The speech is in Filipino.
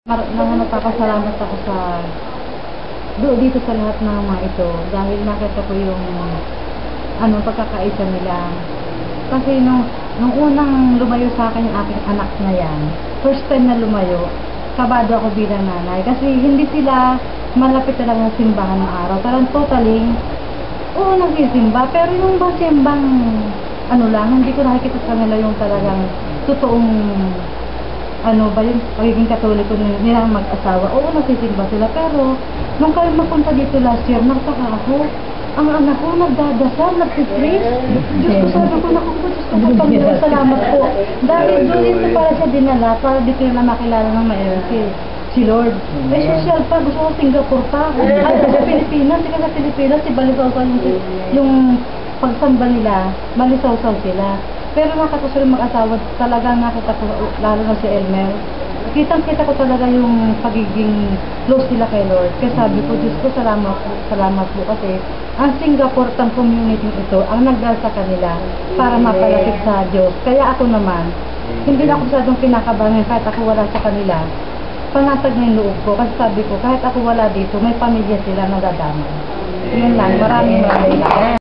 Nagpapasalamat ako dito sa lahat ng mga ito dahil nakita ko yung pagkakaisa nila. Kasi nung unang lumayo sa akin yung aking anak na yan, first time na lumayo, kabado ako bilang nanay. Kasi hindi sila malapit talaga ng simbahan ng araw. Parang totally, oo, nagsisimba. Pero yung ba simbang, hindi ko nakikita sa kanila yung talagang totoong yung pagiging katoliko nilang mag-asawa. Oo, nagsisimba sila. Pero, nung kayo mapunta dito last year, nagtaka ako. Ang anak ko, nagdadasal, nagsipraise. Diyos ko, sabi ko, Diyos ko, Panginoon, salamat po. Dahil doon dito para siya dinala, para dito na makilala ng maayos si Lord. Social pa, gusto ko Singapore pa. Ay, sa Pilipinas, sa Pilipinas, si Balisaw-saw yung pagsamba nila, Balisaw-saw sila. Pero nakita ko mag-asawa, talagang nakita ko, lalo na si Elmer, kitang-kita ko talaga yung pagiging close nila kay Lord. Kaya sabi ko, Diyos ko, salamat po kasi ang Singapore community ito ang nagdala sa kanila para mapalapit sa Diyos. Kaya ako naman, hindi na ako masyadong kinakabahan kahit ako wala sa kanila. Panatag na yung loob ko kasi sabi ko, kahit ako wala dito, may pamilya sila na dadamay. Yun lang, maraming